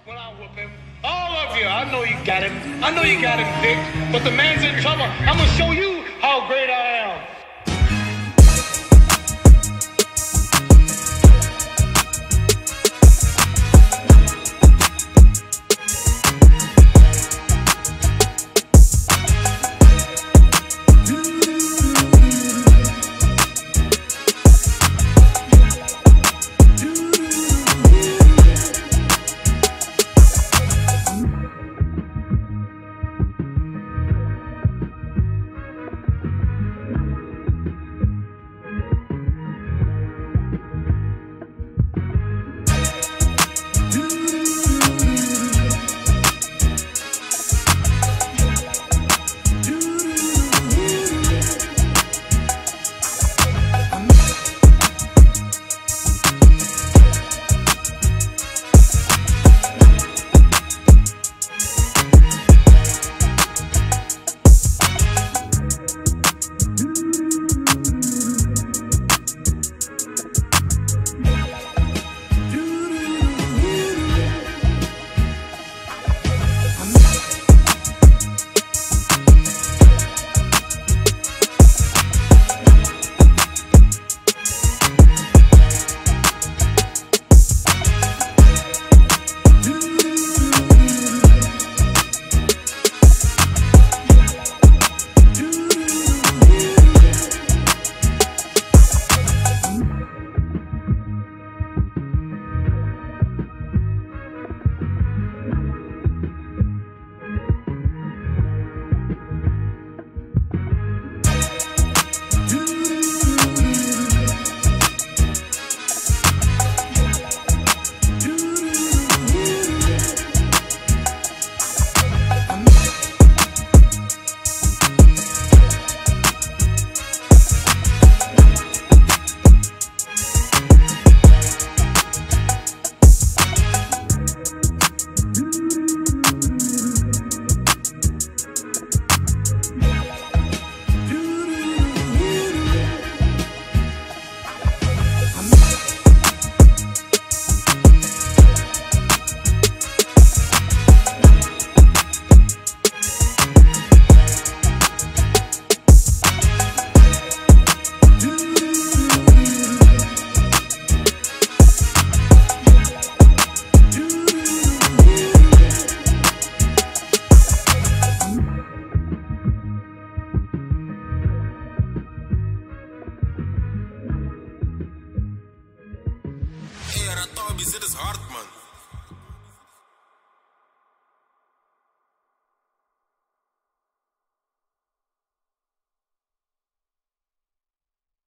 when I whoop him. All of you, I know you got him. I know you got him picked, but the man's in trouble. I'm gonna show you how great I am. Hey, Ratobi, zit is hard, man.